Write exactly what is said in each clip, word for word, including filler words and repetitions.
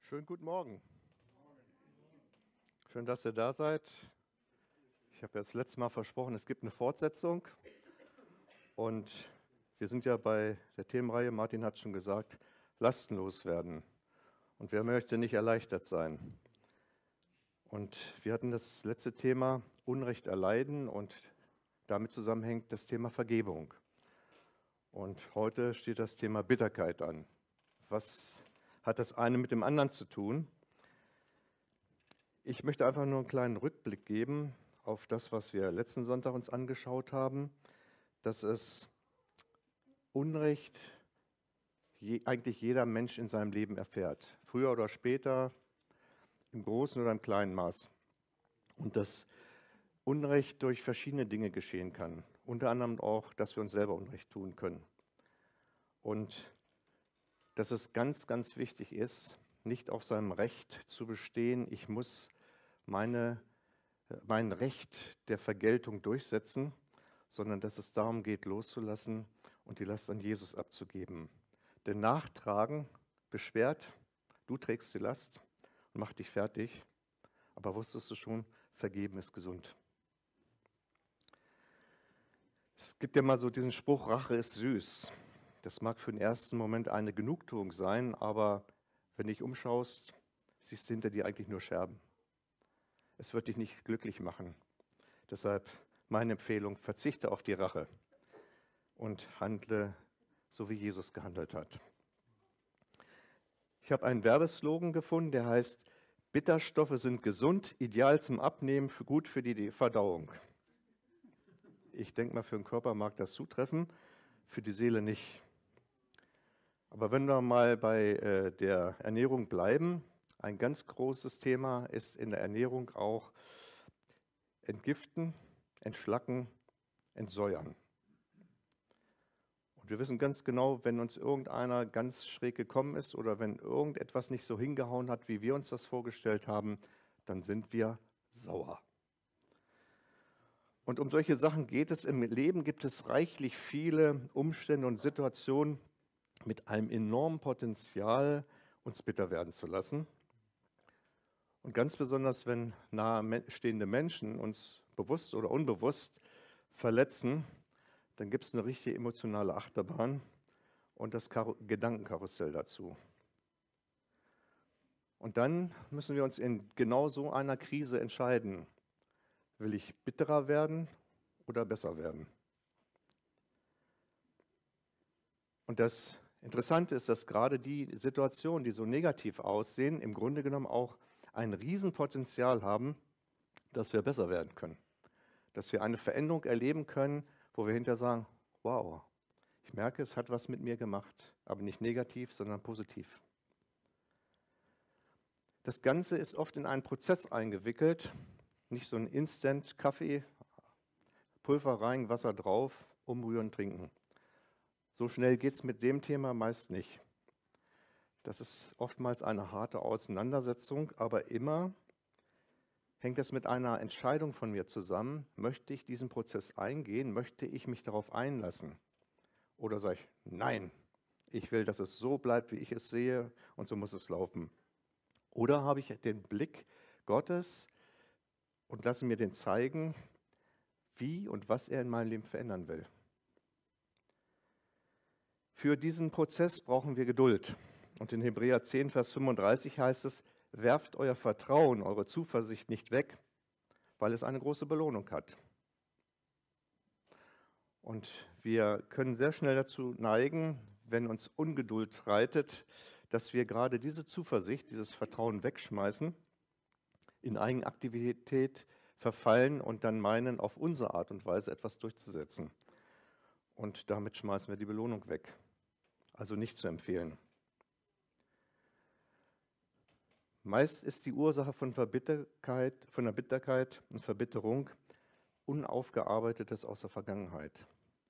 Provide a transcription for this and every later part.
Schönen guten Morgen. Schön, dass ihr da seid. Ich habe ja das letzte Mal versprochen, es gibt eine Fortsetzung. Und wir sind ja bei der Themenreihe, Martin hat schon gesagt, lastenlos werden. Und wer möchte nicht erleichtert sein? Und wir hatten das letzte Thema Unrecht erleiden und damit zusammenhängt das Thema Vergebung. Und heute steht das Thema Bitterkeit an. Was hat das eine mit dem anderen zu tun? Ich möchte einfach nur einen kleinen Rückblick geben auf das, was wir letzten Sonntag uns angeschaut haben, dass es Unrecht je, eigentlich jeder Mensch in seinem Leben erfährt, früher oder später, im großen oder im kleinen Maß. Und dass Unrecht durch verschiedene Dinge geschehen kann, unter anderem auch, dass wir uns selber Unrecht tun können. Und dass es ganz, ganz wichtig ist, nicht auf seinem Recht zu bestehen, ich muss meine, mein Recht der Vergeltung durchsetzen, sondern dass es darum geht, loszulassen und die Last an Jesus abzugeben. Denn Nachtragen beschwert, du trägst die Last und macht dich fertig, aber wusstest du schon, vergeben ist gesund. Es gibt ja mal so diesen Spruch, Rache ist süß. Das mag für den ersten Moment eine Genugtuung sein, aber wenn du dich umschaust, siehst du hinter dir eigentlich nur Scherben. Es wird dich nicht glücklich machen. Deshalb meine Empfehlung, verzichte auf die Rache und handle so, wie Jesus gehandelt hat. Ich habe einen Werbeslogan gefunden, der heißt, Bitterstoffe sind gesund, ideal zum Abnehmen, gut für die Verdauung. Ich denke mal, für den Körper mag das zutreffen, für die Seele nicht. Aber wenn wir mal bei äh, der Ernährung bleiben, ein ganz großes Thema ist in der Ernährung auch Entgiften, Entschlacken, Entsäuern. Und wir wissen ganz genau, wenn uns irgendeiner ganz schräg gekommen ist oder wenn irgendetwas nicht so hingehauen hat, wie wir uns das vorgestellt haben, dann sind wir sauer. Und um solche Sachen geht es im Leben, gibt es reichlich viele Umstände und Situationen mit einem enormen Potenzial, uns bitter werden zu lassen. Und ganz besonders, wenn nahestehende Menschen uns bewusst oder unbewusst verletzen, dann gibt es eine richtige emotionale Achterbahn und das Kar- Gedankenkarussell dazu. Und dann müssen wir uns in genau so einer Krise entscheiden. Will ich bitterer werden oder besser werden? Und das Interessante ist, dass gerade die Situationen, die so negativ aussehen, im Grunde genommen auch ein Riesenpotenzial haben, dass wir besser werden können. Dass wir eine Veränderung erleben können, wo wir hinterher sagen, wow, ich merke, es hat was mit mir gemacht, aber nicht negativ, sondern positiv. Das Ganze ist oft in einen Prozess eingewickelt, nicht so ein Instant Kaffee, Pulver rein, Wasser drauf, umrühren, trinken. So schnell geht es mit dem Thema meist nicht. Das ist oftmals eine harte Auseinandersetzung, aber immer hängt das mit einer Entscheidung von mir zusammen. Möchte ich diesen Prozess eingehen? Möchte ich mich darauf einlassen? Oder sage ich, nein, ich will, dass es so bleibt, wie ich es sehe und so muss es laufen. Oder habe ich den Blick Gottes und lasse mir den zeigen, wie und was er in meinem Leben verändern will. Für diesen Prozess brauchen wir Geduld. Und in Hebräer zehn, Vers fünfunddreißig heißt es, werft euer Vertrauen, eure Zuversicht nicht weg, weil es eine große Belohnung hat. Und wir können sehr schnell dazu neigen, wenn uns Ungeduld reitet, dass wir gerade diese Zuversicht, dieses Vertrauen wegschmeißen, in Eigenaktivität verfallen und dann meinen, auf unsere Art und Weise etwas durchzusetzen. Und damit schmeißen wir die Belohnung weg. Also nicht zu empfehlen. Meist ist die Ursache von Verbitterkeit, von der Bitterkeit und Verbitterung Unaufgearbeitetes aus der Vergangenheit.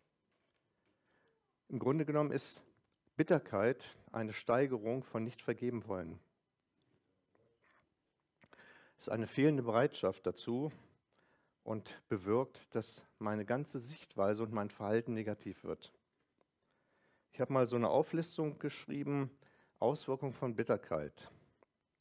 Im Grunde genommen ist Bitterkeit eine Steigerung von nicht vergeben wollen. Es ist eine fehlende Bereitschaft dazu und bewirkt, dass meine ganze Sichtweise und mein Verhalten negativ wird. Ich habe mal so eine Auflistung geschrieben, Auswirkungen von Bitterkeit.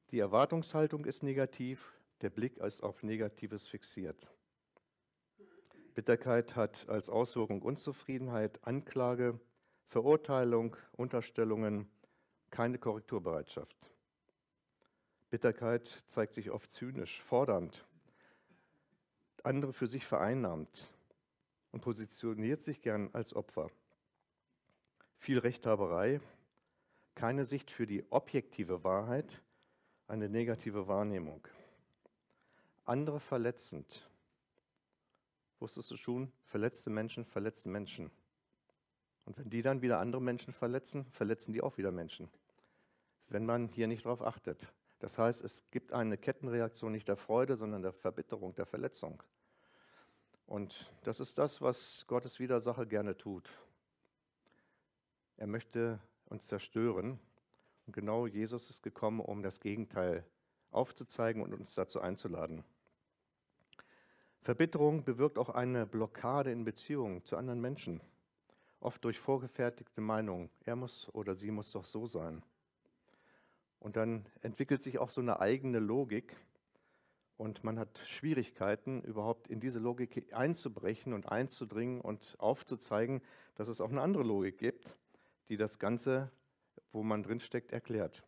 Die Erwartungshaltung ist negativ, der Blick ist auf Negatives fixiert. Bitterkeit hat als Auswirkung Unzufriedenheit, Anklage, Verurteilung, Unterstellungen, keine Korrekturbereitschaft. Bitterkeit zeigt sich oft zynisch, fordernd, andere für sich vereinnahmt und positioniert sich gern als Opfer. Viel Rechthaberei, keine Sicht für die objektive Wahrheit, eine negative Wahrnehmung. Andere verletzend. Wusstest du schon, verletzte Menschen verletzen Menschen. Und wenn die dann wieder andere Menschen verletzen, verletzen die auch wieder Menschen. Wenn man hier nicht darauf achtet. Das heißt, es gibt eine Kettenreaktion nicht der Freude, sondern der Verbitterung, der Verletzung. Und das ist das, was Gottes Widersacher gerne tut. Er möchte uns zerstören. Und genau Jesus ist gekommen, um das Gegenteil aufzuzeigen und uns dazu einzuladen. Verbitterung bewirkt auch eine Blockade in Beziehungen zu anderen Menschen. Oft durch vorgefertigte Meinungen. Er muss oder sie muss doch so sein. Und dann entwickelt sich auch so eine eigene Logik. Und man hat Schwierigkeiten, überhaupt in diese Logik einzubrechen und einzudringen und aufzuzeigen, dass es auch eine andere Logik gibt, die das Ganze, wo man drinsteckt, erklärt.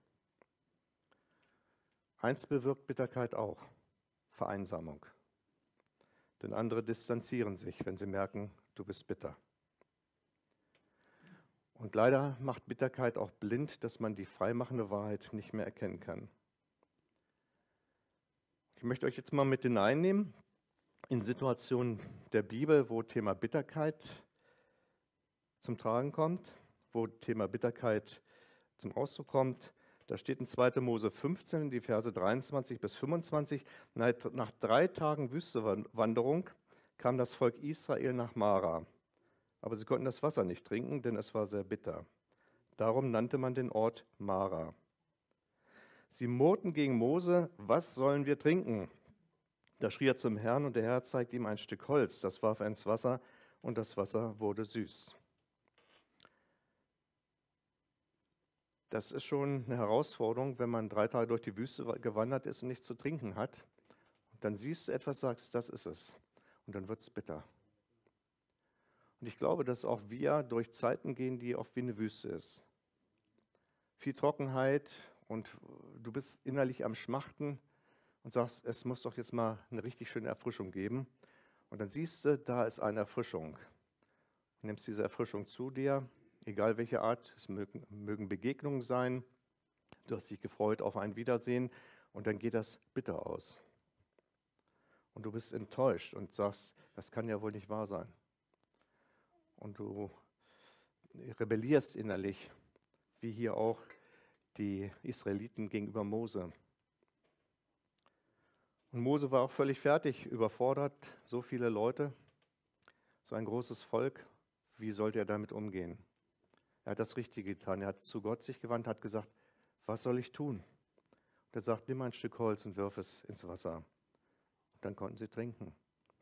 Eins bewirkt Bitterkeit auch, Vereinsamung. Denn andere distanzieren sich, wenn sie merken, du bist bitter. Und leider macht Bitterkeit auch blind, dass man die freimachende Wahrheit nicht mehr erkennen kann. Ich möchte euch jetzt mal mit hineinnehmen in Situationen der Bibel, wo Thema Bitterkeit zum Tragen kommt, wo Thema Bitterkeit zum Ausdruck kommt. Da steht in zweiter Mose fünfzehn, die Verse dreiundzwanzig bis fünfundzwanzig, nach drei Tagen Wüstenwanderung kam das Volk Israel nach Mara. Aber sie konnten das Wasser nicht trinken, denn es war sehr bitter. Darum nannte man den Ort Mara. Sie murrten gegen Mose, was sollen wir trinken? Da schrie er zum Herrn und der Herr zeigte ihm ein Stück Holz, das warf er ins Wasser und das Wasser wurde süß. Das ist schon eine Herausforderung, wenn man drei Tage durch die Wüste gewandert ist und nichts zu trinken hat. Und dann siehst du etwas, sagst, das ist es. Und dann wird es bitter. Und ich glaube, dass auch wir durch Zeiten gehen, die oft wie eine Wüste ist. Viel Trockenheit und du bist innerlich am Schmachten und sagst, es muss doch jetzt mal eine richtig schöne Erfrischung geben. Und dann siehst du, da ist eine Erfrischung. Du nimmst diese Erfrischung zu dir, egal welche Art, es mögen, mögen Begegnungen sein. Du hast dich gefreut auf ein Wiedersehen und dann geht das bitter aus. Und du bist enttäuscht und sagst, das kann ja wohl nicht wahr sein. Und du rebellierst innerlich, wie hier auch die Israeliten gegenüber Mose. Und Mose war auch völlig fertig, überfordert, so viele Leute, so ein großes Volk, wie sollte er damit umgehen? Er hat das Richtige getan, er hat zu Gott sich gewandt, hat gesagt, was soll ich tun? Und er sagt, nimm ein Stück Holz und wirf es ins Wasser. Und dann konnten sie trinken.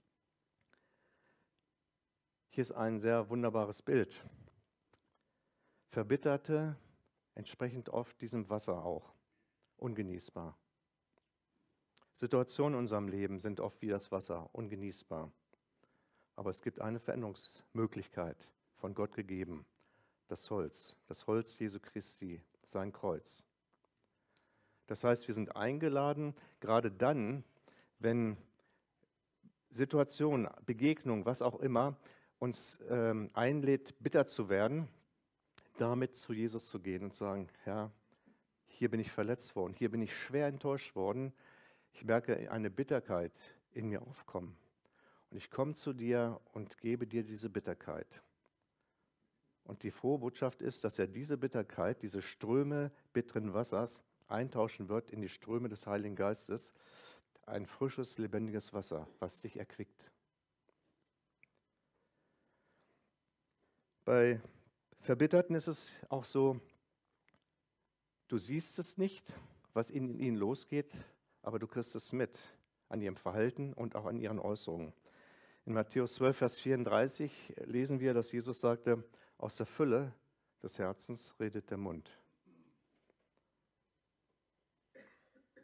Hier ist ein sehr wunderbares Bild. Verbitterte, entsprechend oft diesem Wasser auch, ungenießbar. Situationen in unserem Leben sind oft wie das Wasser, ungenießbar. Aber es gibt eine Veränderungsmöglichkeit von Gott gegeben, das Holz, das Holz Jesu Christi, sein Kreuz. Das heißt, wir sind eingeladen, gerade dann, wenn Situationen, Begegnungen, was auch immer, uns ähm, einlädt, bitter zu werden, damit zu Jesus zu gehen und zu sagen, Herr, hier bin ich verletzt worden, hier bin ich schwer enttäuscht worden, ich merke eine Bitterkeit in mir aufkommen. Und ich komme zu dir und gebe dir diese Bitterkeit. Und die frohe Botschaft ist, dass er diese Bitterkeit, diese Ströme bitteren Wassers eintauschen wird in die Ströme des Heiligen Geistes, ein frisches, lebendiges Wasser, was dich erquickt. Bei Verbitterten ist es auch so, du siehst es nicht, was in ihnen losgeht, aber du kriegst es mit an ihrem Verhalten und auch an ihren Äußerungen. In Matthäus zwölf, Vers vierunddreißig lesen wir, dass Jesus sagte, aus der Fülle des Herzens redet der Mund.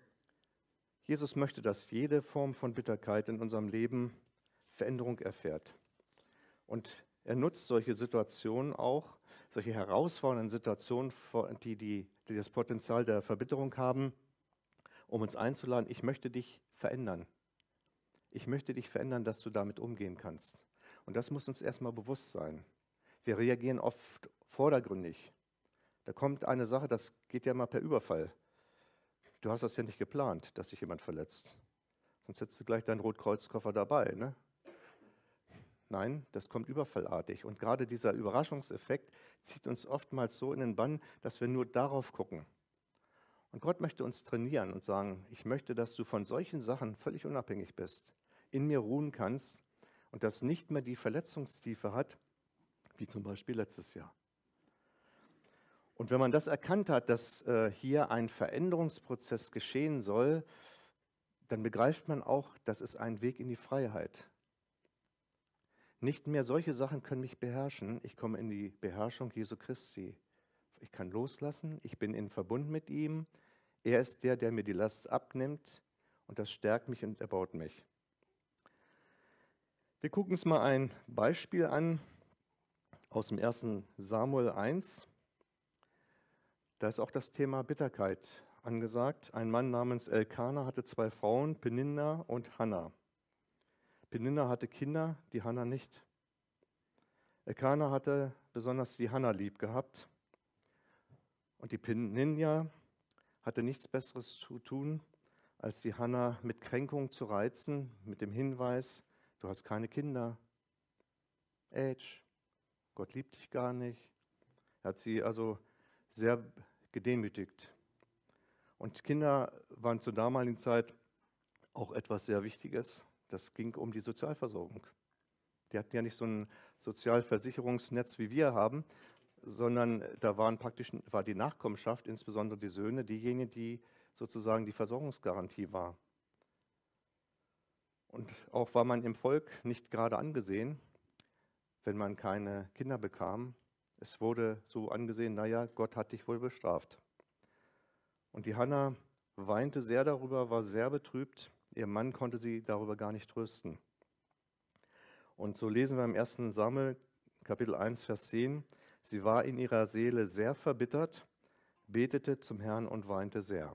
Jesus möchte, dass jede Form von Bitterkeit in unserem Leben Veränderung erfährt. Und er nutzt solche Situationen auch, solche herausfordernden Situationen, die, die, die das Potenzial der Verbitterung haben, um uns einzuladen, ich möchte dich verändern. Ich möchte dich verändern, dass du damit umgehen kannst. Und das muss uns erstmal bewusst sein. Wir reagieren oft vordergründig. Da kommt eine Sache, das geht ja mal per Überfall. Du hast das ja nicht geplant, dass sich jemand verletzt. Sonst hättest du gleich deinen Rotkreuzkoffer dabei, ne? Nein, das kommt überfallartig. Und gerade dieser Überraschungseffekt zieht uns oftmals so in den Bann, dass wir nur darauf gucken. Und Gott möchte uns trainieren und sagen, ich möchte, dass du von solchen Sachen völlig unabhängig bist, in mir ruhen kannst und das nicht mehr die Verletzungstiefe hat, wie zum Beispiel letztes Jahr. Und wenn man das erkannt hat, dass äh, hier ein Veränderungsprozess geschehen soll, dann begreift man auch, das ist ein Weg in die Freiheit. Nicht mehr solche Sachen können mich beherrschen. Ich komme in die Beherrschung Jesu Christi. Ich kann loslassen, ich bin in Verbund mit ihm. Er ist der, der mir die Last abnimmt und das stärkt mich und erbaut mich. Wir gucken uns mal ein Beispiel an aus dem ersten Samuel eins. Da ist auch das Thema Bitterkeit angesagt. Ein Mann namens Elkana hatte zwei Frauen, Peninna und Hannah. Peninna hatte Kinder, die Hannah nicht. Elkana hatte besonders die Hannah lieb gehabt. Und die Peninna hatte nichts Besseres zu tun, als die Hannah mit Kränkung zu reizen, mit dem Hinweis, du hast keine Kinder. Ätsch, Gott liebt dich gar nicht. Er hat sie also sehr gedemütigt. Und Kinder waren zur damaligen Zeit auch etwas sehr Wichtiges. Das ging um die Sozialversorgung. Die hatten ja nicht so ein Sozialversicherungsnetz, wie wir haben, sondern da waren praktisch, war die Nachkommenschaft, insbesondere die Söhne, diejenigen, die sozusagen die Versorgungsgarantie war. Und auch war man im Volk nicht gerade angesehen, wenn man keine Kinder bekam. Es wurde so angesehen, naja, Gott hat dich wohl bestraft. Und die Hannah weinte sehr darüber, war sehr betrübt. Ihr Mann konnte sie darüber gar nicht trösten. Und so lesen wir im ersten Samuel, Kapitel eins, Vers zehn, sie war in ihrer Seele sehr verbittert, betete zum Herrn und weinte sehr.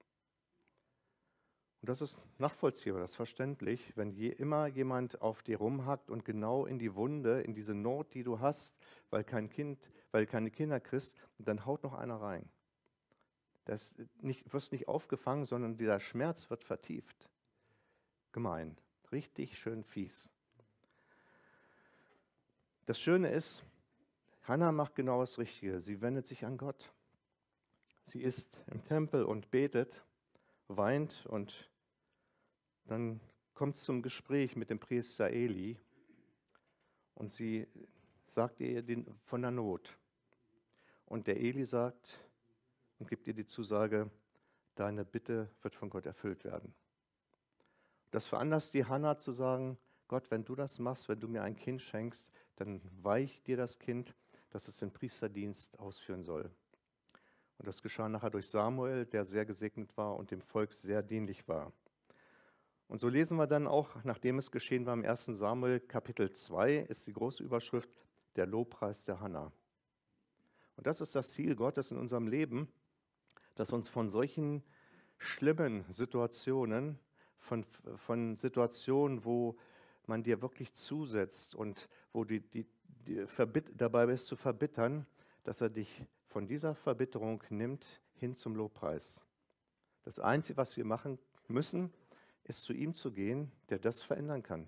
Und das ist nachvollziehbar, das ist verständlich, wenn je, immer jemand auf dir rumhackt und genau in die Wunde, in diese Not, die du hast, weil kein Kind, weil du keine Kinder kriegst, dann haut noch einer rein. Das nicht, wirst nicht aufgefangen, sondern dieser Schmerz wird vertieft. Gemein, richtig schön fies. Das Schöne ist, Hannah macht genau das Richtige. Sie wendet sich an Gott. Sie ist im Tempel und betet, weint und dann kommt es zum Gespräch mit dem Priester Eli und sie sagt ihr den, von der Not. Und der Eli sagt und gibt ihr die Zusage, deine Bitte wird von Gott erfüllt werden. Das veranlasst die Hannah zu sagen, Gott, wenn du das machst, wenn du mir ein Kind schenkst, dann weihe ich dir das Kind, dass es den Priesterdienst ausführen soll. Und das geschah nachher durch Samuel, der sehr gesegnet war und dem Volk sehr dienlich war. Und so lesen wir dann auch, nachdem es geschehen war im ersten Samuel, Kapitel zwei, ist die große Überschrift, der Lobpreis der Hannah. Und das ist das Ziel Gottes in unserem Leben, dass uns von solchen schlimmen Situationen, von, von Situationen, wo man dir wirklich zusetzt und wo die, die, die verbitt, dabei bist zu verbittern, dass er dich von dieser Verbitterung nimmt hin zum Lobpreis. Das Einzige, was wir machen müssen, ist zu ihm zu gehen, der das verändern kann.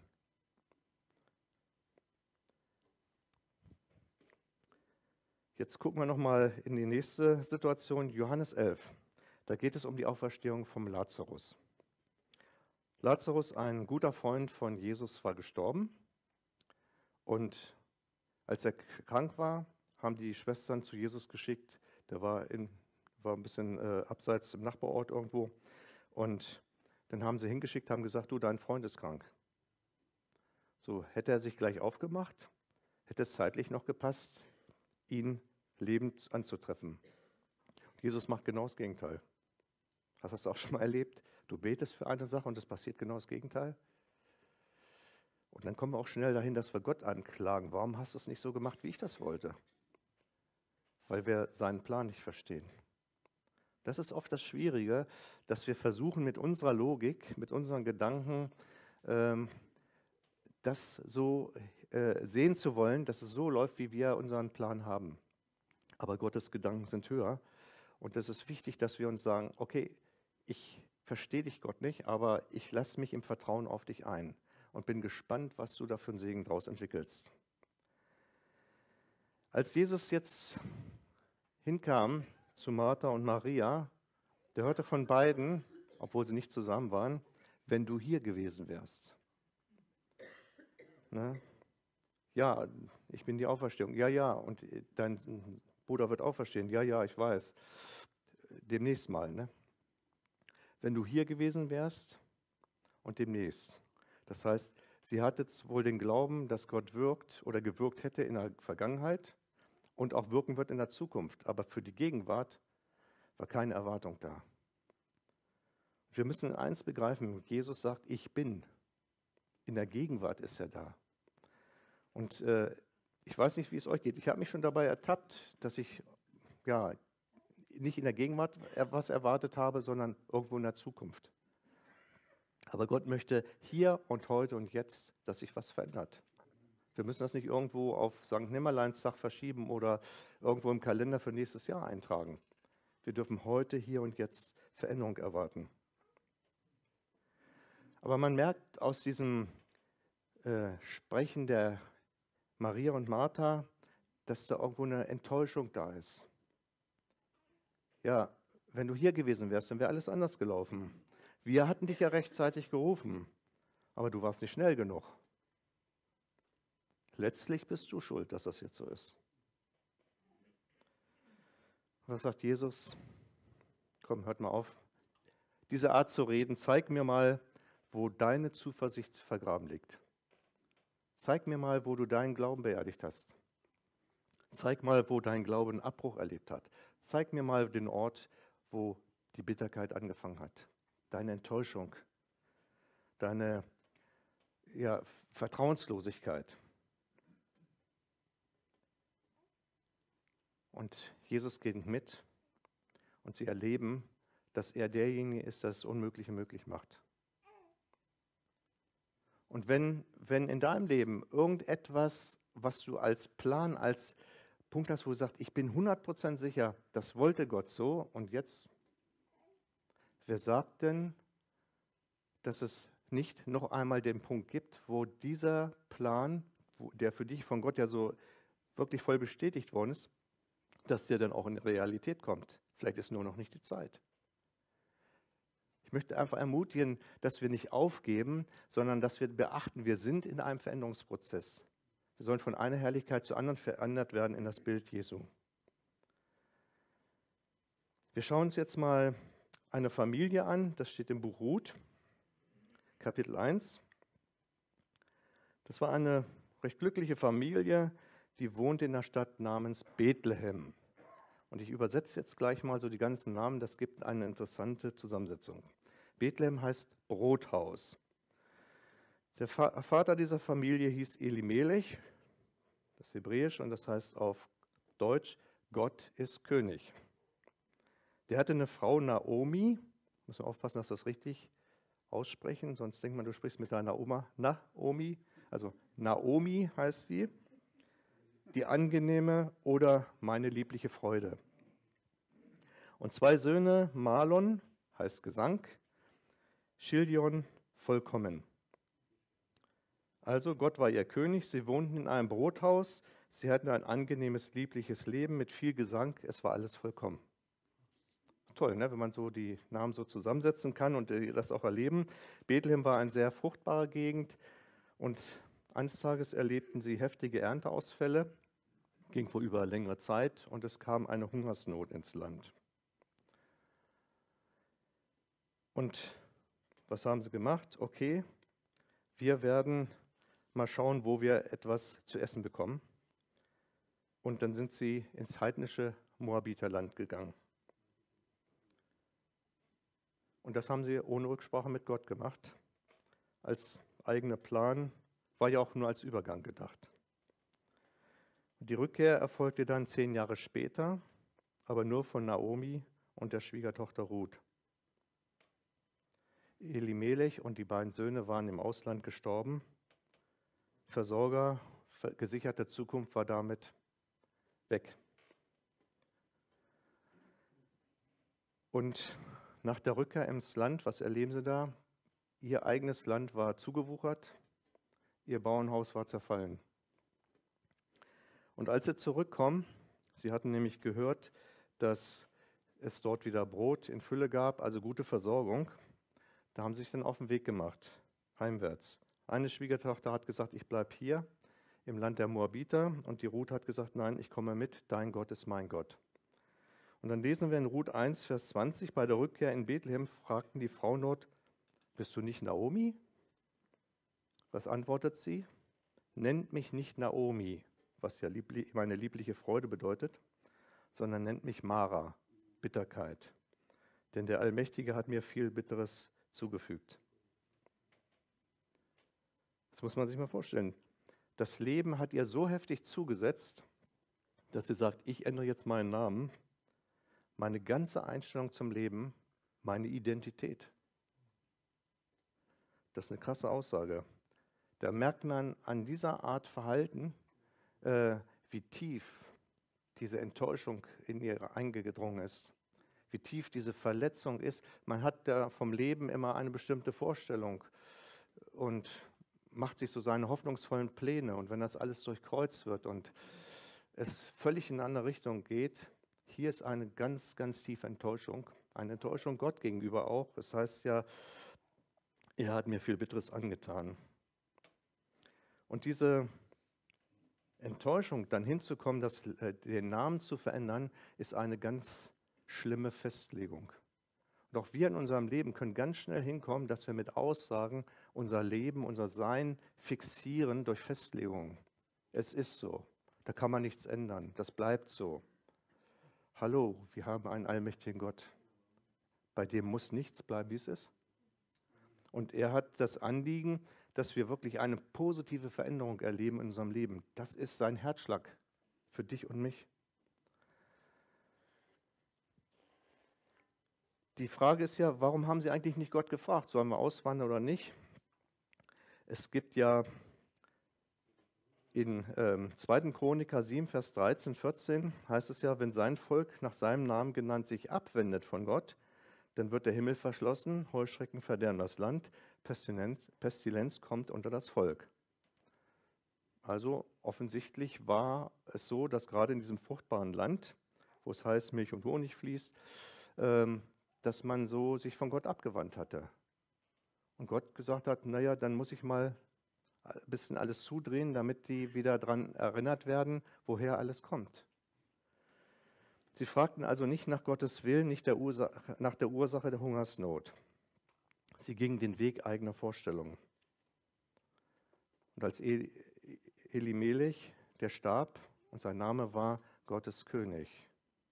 Jetzt gucken wir nochmal in die nächste Situation, Johannes elf. Da geht es um die Auferstehung vom Lazarus. Lazarus, ein guter Freund von Jesus, war gestorben. Und als er krank war, haben die Schwestern zu Jesus geschickt. Der war, in, war ein bisschen äh, abseits im Nachbarort irgendwo. Und dann haben sie hingeschickt, haben gesagt, du, dein Freund ist krank. So, hätte er sich gleich aufgemacht, hätte es zeitlich noch gepasst, ihn lebend anzutreffen. Jesus macht genau das Gegenteil. Hast du das auch schon mal erlebt? Du betest für eine Sache und es passiert genau das Gegenteil. Und dann kommen wir auch schnell dahin, dass wir Gott anklagen. Warum hast du es nicht so gemacht, wie ich das wollte? Weil wir seinen Plan nicht verstehen. Das ist oft das Schwierige, dass wir versuchen mit unserer Logik, mit unseren Gedanken, ähm, das so äh, sehen zu wollen, dass es so läuft, wie wir unseren Plan haben. Aber Gottes Gedanken sind höher. Und es ist wichtig, dass wir uns sagen, okay, ich verstehe dich, Gott, nicht, aber ich lasse mich im Vertrauen auf dich ein und bin gespannt, was du da für einen Segen draus entwickelst. Als Jesus jetzt hinkam zu Martha und Maria, der hörte von beiden, obwohl sie nicht zusammen waren, wenn du hier gewesen wärst. Ne? Ja, ich bin die Auferstehung. Ja, ja, und dein Bruder wird auferstehen. Ja, ja, ich weiß. Demnächst mal. Ne? Wenn du hier gewesen wärst und demnächst. Das heißt, sie hatte wohl den Glauben, dass Gott wirkt oder gewirkt hätte in der Vergangenheit und auch wirken wird in der Zukunft. Aber für die Gegenwart war keine Erwartung da. Wir müssen eins begreifen, Jesus sagt, ich bin. In der Gegenwart ist er da. Und äh, ich weiß nicht, wie es euch geht. Ich habe mich schon dabei ertappt, dass ich ja nicht in der Gegenwart was erwartet habe, sondern irgendwo in der Zukunft. Aber Gott möchte hier und heute und jetzt, dass sich was verändert. Wir müssen das nicht irgendwo auf Sankt Nimmerleinstag verschieben oder irgendwo im Kalender für nächstes Jahr eintragen. Wir dürfen heute, hier und jetzt Veränderung erwarten. Aber man merkt aus diesem äh, Sprechen der Maria und Martha, dass da irgendwo eine Enttäuschung da ist. Ja, wenn du hier gewesen wärst, dann wäre alles anders gelaufen. Wir hatten dich ja rechtzeitig gerufen, aber du warst nicht schnell genug. Letztlich bist du schuld, dass das jetzt so ist. Was sagt Jesus? Komm, hört mal auf. Diese Art zu reden, zeig mir mal, wo deine Zuversicht vergraben liegt. Zeig mir mal, wo du deinen Glauben beerdigt hast. Zeig mal, wo dein Glaube einen Abbruch erlebt hat. Zeig mir mal den Ort, wo die Bitterkeit angefangen hat. Deine Enttäuschung, deine ja, Vertrauenslosigkeit. Und Jesus geht mit und sie erleben, dass er derjenige ist, der das Unmögliche möglich macht. Und wenn, wenn in deinem Leben irgendetwas, was du als Plan, als Punkt hast, wo du sagst, ich bin hundert Prozent sicher, das wollte Gott so und jetzt, wer sagt denn, dass es nicht noch einmal den Punkt gibt, wo dieser Plan, wo, der für dich von Gott ja so wirklich voll bestätigt worden ist, dass der dann auch in Realität kommt. Vielleicht ist nur noch nicht die Zeit. Ich möchte einfach ermutigen, dass wir nicht aufgeben, sondern dass wir beachten, wir sind in einem Veränderungsprozess. Wir sollen von einer Herrlichkeit zur anderen verändert werden in das Bild Jesu. Wir schauen uns jetzt mal eine Familie an, das steht im Buch Ruth, Kapitel eins. Das war eine recht glückliche Familie, die wohnte in einer Stadt namens Bethlehem. Und ich übersetze jetzt gleich mal so die ganzen Namen, das gibt eine interessante Zusammensetzung. Bethlehem heißt Brothaus. Der Vater dieser Familie hieß Elimelech, das ist hebräisch und das heißt auf Deutsch, Gott ist König. Der hatte eine Frau Naomi, muss man aufpassen, dass wir das richtig aussprechen, sonst denkt man, du sprichst mit deiner Oma Naomi, also Naomi heißt sie, die angenehme oder meine liebliche Freude. Und zwei Söhne, Malon heißt Gesang, Chilion vollkommen. Also Gott war ihr König, sie wohnten in einem Brothaus, sie hatten ein angenehmes, liebliches Leben mit viel Gesang, es war alles vollkommen. Toll, ne? Wenn man so die Namen so zusammensetzen kann und das auch erleben. Bethlehem war eine sehr fruchtbare Gegend und eines Tages erlebten sie heftige Ernteausfälle, ging wohl über längere Zeit und es kam eine Hungersnot ins Land. Und was haben sie gemacht? Okay, wir werden mal schauen, wo wir etwas zu essen bekommen. Und dann sind sie ins heidnische Moabiterland gegangen. Und das haben sie ohne Rücksprache mit Gott gemacht. Als eigener Plan, war ja auch nur als Übergang gedacht. Die Rückkehr erfolgte dann zehn Jahre später, aber nur von Naomi und der Schwiegertochter Ruth. Elimelech und die beiden Söhne waren im Ausland gestorben. Versorger, gesicherte Zukunft war damit weg. Und nach der Rückkehr ins Land, was erleben sie da? Ihr eigenes Land war zugewuchert, ihr Bauernhaus war zerfallen. Und als sie zurückkommen, sie hatten nämlich gehört, dass es dort wieder Brot in Fülle gab, also gute Versorgung, da haben sie sich dann auf den Weg gemacht, heimwärts. Eine Schwiegertochter hat gesagt, ich bleibe hier im Land der Moabiter, und die Ruth hat gesagt, nein, ich komme mit, dein Gott ist mein Gott. Und dann lesen wir in Ruth eins, Vers zwanzig, bei der Rückkehr in Bethlehem fragten die Frauen dort, bist du nicht Naomi? Was antwortet sie? Nennt mich nicht Naomi, was ja lieblich, meine liebliche Freude bedeutet, sondern nennt mich Mara, Bitterkeit. Denn der Allmächtige hat mir viel Bitteres zugefügt. Das muss man sich mal vorstellen. Das Leben hat ihr so heftig zugesetzt, dass sie sagt, ich ändere jetzt meinen Namen, meine ganze Einstellung zum Leben, meine Identität. Das ist eine krasse Aussage. Da merkt man an dieser Art Verhalten, äh, wie tief diese Enttäuschung in ihr eingedrungen ist, wie tief diese Verletzung ist. Man hat da vom Leben immer eine bestimmte Vorstellung und macht sich so seine hoffnungsvollen Pläne. Und wenn das alles durchkreuzt wird und es völlig in eine andere Richtung geht, hier ist eine ganz, ganz tiefe Enttäuschung. Eine Enttäuschung Gott gegenüber auch. Das heißt ja, er hat mir viel Bitteres angetan. Und diese Enttäuschung, dann hinzukommen, das, äh, den Namen zu verändern, ist eine ganz schlimme Festlegung. Und auch wir in unserem Leben können ganz schnell hinkommen, dass wir mit Aussagen unser Leben, unser Sein fixieren durch Festlegungen. Es ist so, da kann man nichts ändern, das bleibt so. Hallo, wir haben einen allmächtigen Gott, bei dem muss nichts bleiben, wie es ist. Und er hat das Anliegen, dass wir wirklich eine positive Veränderung erleben in unserem Leben. Das ist sein Herzschlag für dich und mich. Die Frage ist ja, warum haben sie eigentlich nicht Gott gefragt, sollen wir auswandern oder nicht? Es gibt ja in ähm, zweiten Chroniker sieben, Vers dreizehn, vierzehn, heißt es ja, wenn sein Volk nach seinem Namen genannt sich abwendet von Gott, dann wird der Himmel verschlossen, Heuschrecken verderben das Land, Pestilenz, Pestilenz kommt unter das Volk. Also offensichtlich war es so, dass gerade in diesem fruchtbaren Land, wo es heißt, Milch und Honig fließt, ähm, dass man so sich von Gott abgewandt hatte. Und Gott gesagt hat, naja, dann muss ich mal ein bisschen alles zudrehen, damit die wieder daran erinnert werden, woher alles kommt. Sie fragten also nicht nach Gottes Willen, nicht der Ursache, nach der Ursache der Hungersnot. Sie gingen den Weg eigener Vorstellungen. Und als Elimelech, der starb, und sein Name war Gottes König.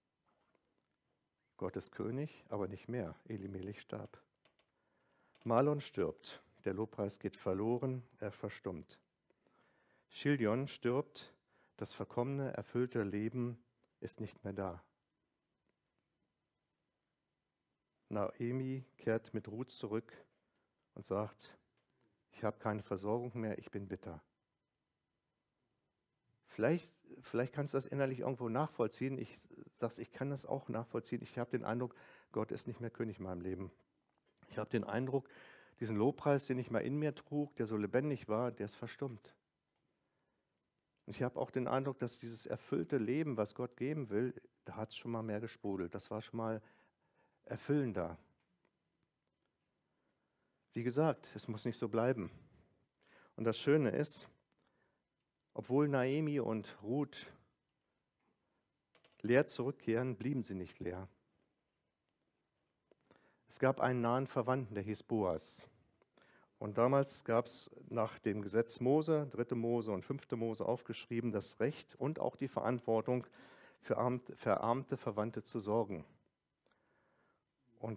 Gottes König, aber nicht mehr. Elimelech starb. Malon stirbt, der Lobpreis geht verloren, er verstummt. Chilion stirbt, das verkommene, erfüllte Leben ist nicht mehr da. Naomi kehrt mit Ruth zurück und sagt, ich habe keine Versorgung mehr, ich bin bitter. Vielleicht, vielleicht kannst du das innerlich irgendwo nachvollziehen. Ich sage, ich kann das auch nachvollziehen. Ich habe den Eindruck, Gott ist nicht mehr König in meinem Leben. Ich habe den Eindruck, diesen Lobpreis, den ich mal in mir trug, der so lebendig war, der ist verstummt. Und ich habe auch den Eindruck, dass dieses erfüllte Leben, was Gott geben will, da hat es schon mal mehr gesprudelt. Das war schon mal erfüllender. Wie gesagt, es muss nicht so bleiben. Und das Schöne ist, obwohl Naomi und Ruth leer zurückkehren, blieben sie nicht leer. Es gab einen nahen Verwandten, der hieß Boas. Und damals gab es nach dem Gesetz Mose, dritte Mose und fünfte Mose aufgeschrieben, das Recht und auch die Verantwortung, für verarmte Verwandte zu sorgen. Und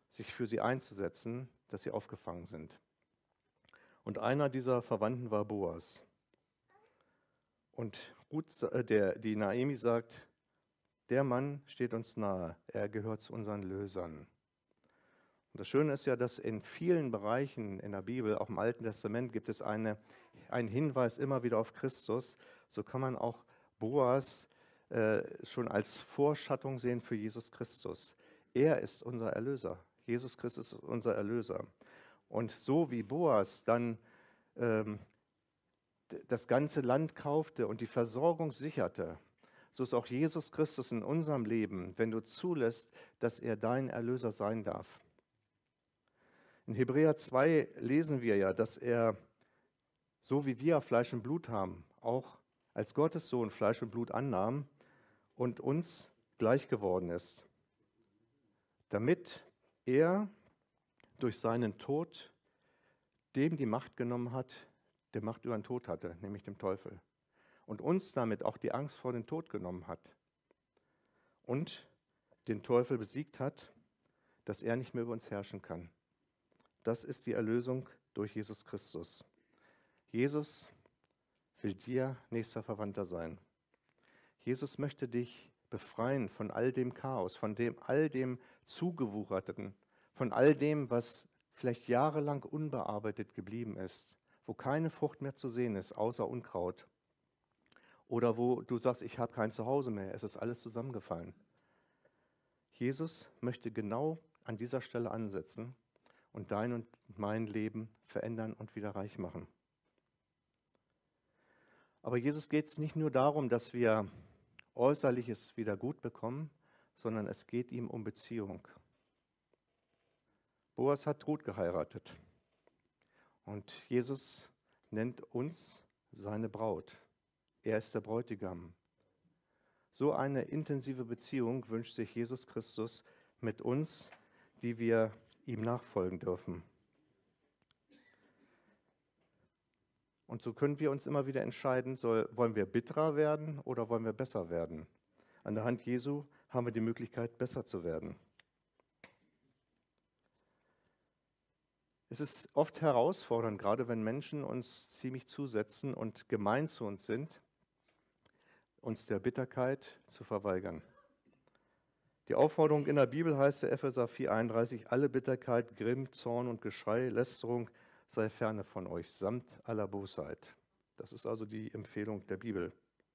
sich für sie einzusetzen, dass sie aufgefangen sind. Und einer dieser Verwandten war Boas. Und Ruth, äh, der, die Naomi sagt, der Mann steht uns nahe, er gehört zu unseren Lösern. Und das Schöne ist ja, dass in vielen Bereichen in der Bibel, auch im Alten Testament, gibt es eine, einen Hinweis immer wieder auf Christus. So kann man auch Boas äh, schon als Vorschattung sehen für Jesus Christus. Er ist unser Erlöser. Jesus Christus ist unser Erlöser. Und so wie Boas dann ähm, das ganze Land kaufte und die Versorgung sicherte, so ist auch Jesus Christus in unserem Leben, wenn du zulässt, dass er dein Erlöser sein darf. In Hebräer zwei lesen wir ja, dass er, so wie wir Fleisch und Blut haben, auch als Gottes Sohn Fleisch und Blut annahm und uns gleich geworden ist, damit er durch seinen Tod dem die Macht genommen hat, der Macht über den Tod hatte, nämlich dem Teufel, und uns damit auch die Angst vor dem Tod genommen hat und den Teufel besiegt hat, dass er nicht mehr über uns herrschen kann. Das ist die Erlösung durch Jesus Christus. Jesus will dir nächster Verwandter sein. Jesus möchte dich befreien von all dem Chaos, von dem all dem Zugewucherten, von all dem, was vielleicht jahrelang unbearbeitet geblieben ist, wo keine Frucht mehr zu sehen ist, außer Unkraut. Oder wo du sagst, ich habe kein Zuhause mehr, es ist alles zusammengefallen. Jesus möchte genau an dieser Stelle ansetzen und dein und mein Leben verändern und wieder reich machen. Aber Jesus geht es nicht nur darum, dass wir Äußerliches wieder gut bekommen, sondern es geht ihm um Beziehung. Boas hat Ruth geheiratet und Jesus nennt uns seine Braut. Er ist der Bräutigam. So eine intensive Beziehung wünscht sich Jesus Christus mit uns, die wir ihm nachfolgen dürfen. Und so können wir uns immer wieder entscheiden, soll, wollen wir bitterer werden oder wollen wir besser werden? An der Hand Jesu haben wir die Möglichkeit, besser zu werden. Es ist oft herausfordernd, gerade wenn Menschen uns ziemlich zusetzen und gemein zu uns sind, uns der Bitterkeit zu verweigern. Die Aufforderung in der Bibel heißt in Epheser vier einunddreißig, alle Bitterkeit, Grimm, Zorn und Geschrei, Lästerung sei ferne von euch, samt aller Bosheit. Das ist also die Empfehlung der Bibel.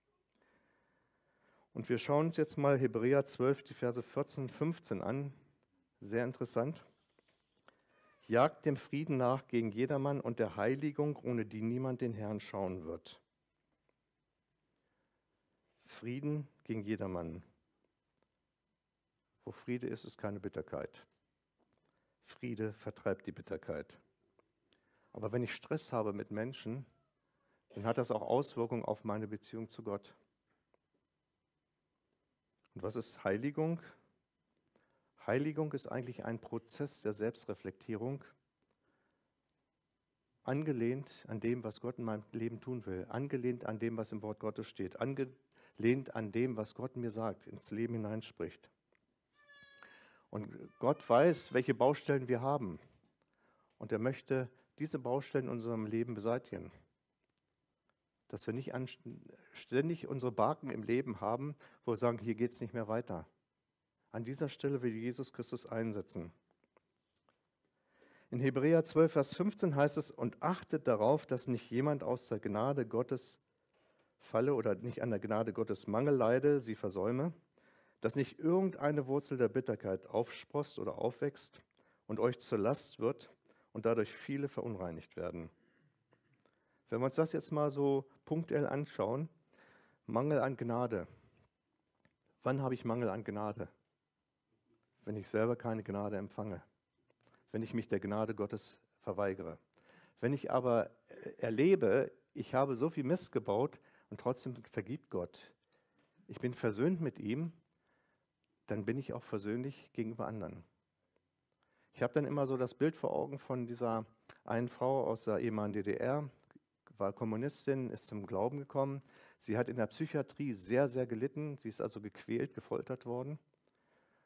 Und wir schauen uns jetzt mal Hebräer zwölf, die Verse vierzehn und fünfzehn an. Sehr interessant. Jagt dem Frieden nach gegen jedermann und der Heiligung, ohne die niemand den Herrn schauen wird. Frieden gegen jedermann. Wo Friede ist, ist keine Bitterkeit. Friede vertreibt die Bitterkeit. Aber wenn ich Stress habe mit Menschen, dann hat das auch Auswirkungen auf meine Beziehung zu Gott. Und was ist Heiligung? Heiligung ist eigentlich ein Prozess der Selbstreflektierung, angelehnt an dem, was Gott in meinem Leben tun will, angelehnt an dem, was im Wort Gottes steht, angelehnt an dem, was Gott mir sagt, ins Leben hineinspricht. Und Gott weiß, welche Baustellen wir haben. Und er möchte diese Baustellen in unserem Leben beseitigen. Dass wir nicht ständig unsere Barken im Leben haben, wo wir sagen, hier geht es nicht mehr weiter. An dieser Stelle will Jesus Christus einsetzen. In Hebräer zwölf, Vers fünfzehn heißt es, und achtet darauf, dass nicht jemand aus der Gnade Gottes falle oder nicht an der Gnade Gottes Mangel leide, sie versäume, dass nicht irgendeine Wurzel der Bitterkeit aufsproßt oder aufwächst und euch zur Last wird und dadurch viele verunreinigt werden. Wenn wir uns das jetzt mal so punktuell anschauen, Mangel an Gnade. Wann habe ich Mangel an Gnade? Wenn ich selber keine Gnade empfange. Wenn ich mich der Gnade Gottes verweigere. Wenn ich aber erlebe, ich habe so viel Mist gebaut und trotzdem vergibt Gott. Ich bin versöhnt mit ihm, dann bin ich auch versöhnlich gegenüber anderen. Ich habe dann immer so das Bild vor Augen von dieser einen Frau aus der ehemaligen D D R, war Kommunistin, ist zum Glauben gekommen. Sie hat in der Psychiatrie sehr, sehr gelitten. Sie ist also gequält, gefoltert worden.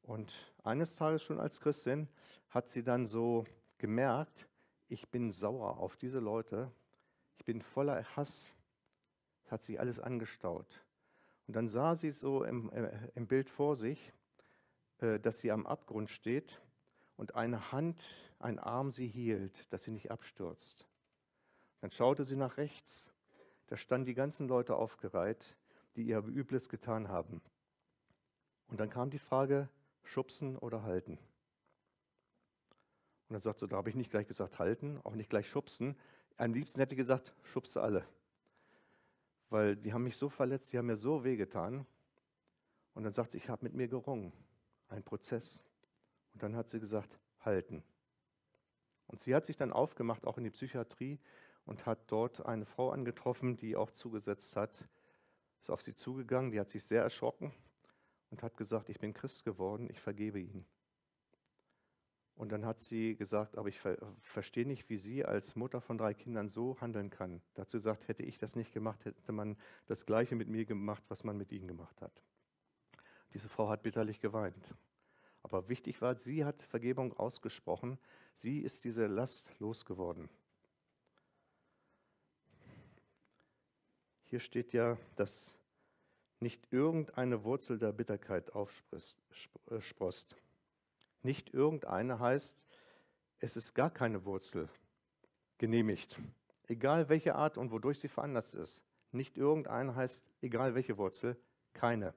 Und eines Tages schon als Christin hat sie dann so gemerkt, ich bin sauer auf diese Leute, ich bin voller Hass, es hat sich alles angestaut. Und dann sah sie so im, äh, im Bild vor sich, äh, dass sie am Abgrund steht und eine Hand, ein Arm sie hielt, dass sie nicht abstürzt. Dann schaute sie nach rechts, da standen die ganzen Leute aufgereiht, die ihr Übles getan haben. Und dann kam die Frage, schubsen oder halten. Und dann sagt sie, da habe ich nicht gleich gesagt halten, auch nicht gleich schubsen. Am liebsten hätte ich gesagt, schubse alle. Weil die haben mich so verletzt, die haben mir so wehgetan. Und dann sagt sie, ich habe mit mir gerungen, ein Prozess. Und dann hat sie gesagt, halten. Und sie hat sich dann aufgemacht, auch in die Psychiatrie, und hat dort eine Frau angetroffen, die auch zugesetzt hat, ist auf sie zugegangen, die hat sich sehr erschrocken und hat gesagt, ich bin Christ geworden, ich vergebe ihnen. Und dann hat sie gesagt, aber ich ver verstehe nicht, wie sie als Mutter von drei Kindern so handeln kann. Dazu gesagt, hätte ich das nicht gemacht, hätte man das Gleiche mit mir gemacht, was man mit ihnen gemacht hat. Diese Frau hat bitterlich geweint. Aber wichtig war, sie hat Vergebung ausgesprochen. Sie ist diese Last losgeworden. Hier steht ja, dass nicht irgendeine Wurzel der Bitterkeit aufsproßt. Nicht irgendeine heißt, es ist gar keine Wurzel genehmigt. Egal welche Art und wodurch sie veranlasst ist. Nicht irgendeine heißt, egal welche Wurzel, keine.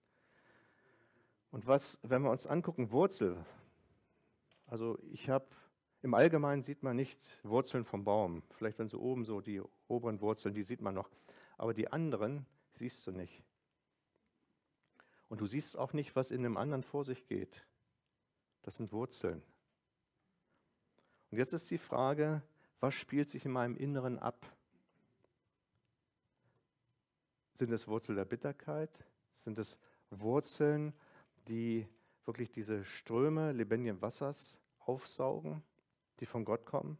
Und was, wenn wir uns angucken, Wurzel, also ich habe, im Allgemeinen sieht man nicht Wurzeln vom Baum. Vielleicht wenn sie oben so, die oberen Wurzeln, die sieht man noch. Aber die anderen siehst du nicht. Und du siehst auch nicht, was in dem anderen vor sich geht. Das sind Wurzeln. Und jetzt ist die Frage, was spielt sich in meinem Inneren ab? Sind es Wurzeln der Bitterkeit? Sind es Wurzeln, die wirklich diese Ströme lebendigen Wassers aufsaugen, die von Gott kommen?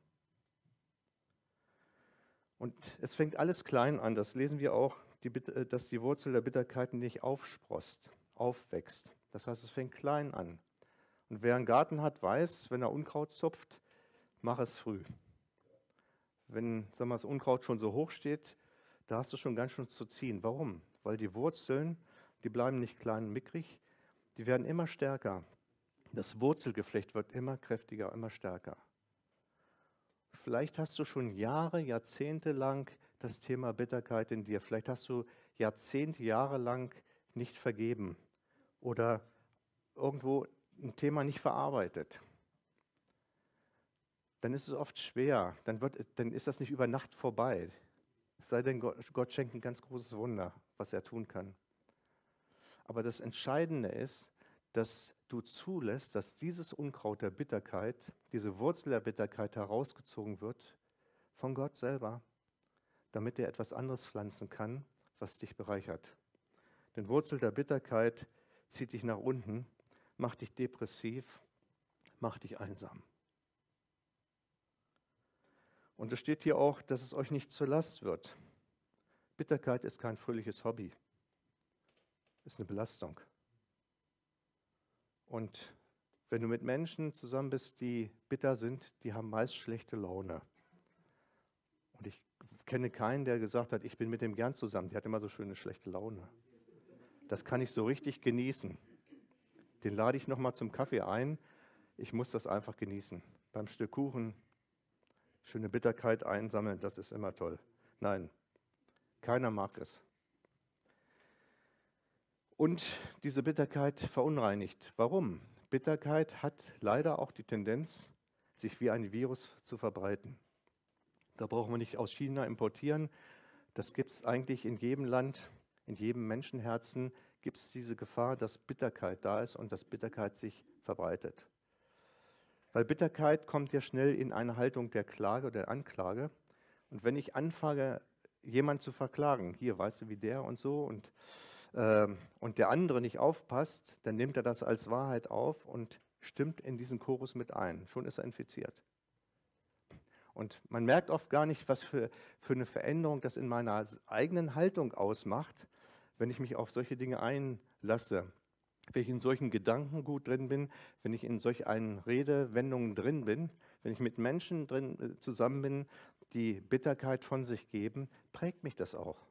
Und es fängt alles klein an, das lesen wir auch, die, dass die Wurzel der Bitterkeit nicht aufsproßt, aufwächst. Das heißt, es fängt klein an. Und wer einen Garten hat, weiß, wenn er Unkraut zupft, mach es früh. Wenn sagen wir, das Unkraut schon so hoch steht, da hast du schon ganz schön zu ziehen. Warum? Weil die Wurzeln, die bleiben nicht klein und mickrig, die werden immer stärker. Das Wurzelgeflecht wird immer kräftiger, immer stärker. Vielleicht hast du schon Jahre, Jahrzehnte lang das Thema Bitterkeit in dir. Vielleicht hast du Jahrzehnte, Jahre lang nicht vergeben oder irgendwo ein Thema nicht verarbeitet. Dann ist es oft schwer, dann, wird, dann ist das nicht über Nacht vorbei. Es sei denn, Gott, Gott schenkt ein ganz großes Wunder, was er tun kann. Aber das Entscheidende ist, dass du zulässt, dass dieses Unkraut der Bitterkeit, diese Wurzel der Bitterkeit herausgezogen wird von Gott selber, damit er etwas anderes pflanzen kann, was dich bereichert. Denn Wurzel der Bitterkeit zieht dich nach unten, macht dich depressiv, macht dich einsam. Und es steht hier auch, dass es euch nicht zur Last wird. Bitterkeit ist kein fröhliches Hobby, ist eine Belastung. Und wenn du mit Menschen zusammen bist, die bitter sind, die haben meist schlechte Laune. Und ich kenne keinen, der gesagt hat, ich bin mit dem gern zusammen. Der hat immer so schöne schlechte Laune. Das kann ich so richtig genießen. Den lade ich nochmal zum Kaffee ein. Ich muss das einfach genießen. Beim Stück Kuchen schöne Bitterkeit einsammeln, das ist immer toll. Nein, keiner mag es. Und diese Bitterkeit verunreinigt. Warum? Bitterkeit hat leider auch die Tendenz, sich wie ein Virus zu verbreiten. Da brauchen wir nicht aus China importieren. Das gibt es eigentlich in jedem Land, in jedem Menschenherzen gibt es diese Gefahr, dass Bitterkeit da ist und dass Bitterkeit sich verbreitet. Weil Bitterkeit kommt ja schnell in eine Haltung der Klage oder der Anklage. Und wenn ich anfange, jemanden zu verklagen, hier, weißt du, wie der und so, und, äh, und der andere nicht aufpasst, dann nimmt er das als Wahrheit auf und stimmt in diesen Chorus mit ein. Schon ist er infiziert. Und man merkt oft gar nicht, was für, für eine Veränderung das in meiner eigenen Haltung ausmacht, wenn ich mich auf solche Dinge einlasse. wenn ich in solchen Gedankengut drin bin, wenn ich in solch einen Redewendungen drin bin, wenn ich mit Menschen drin äh, zusammen bin, die Bitterkeit von sich geben, prägt mich das auch.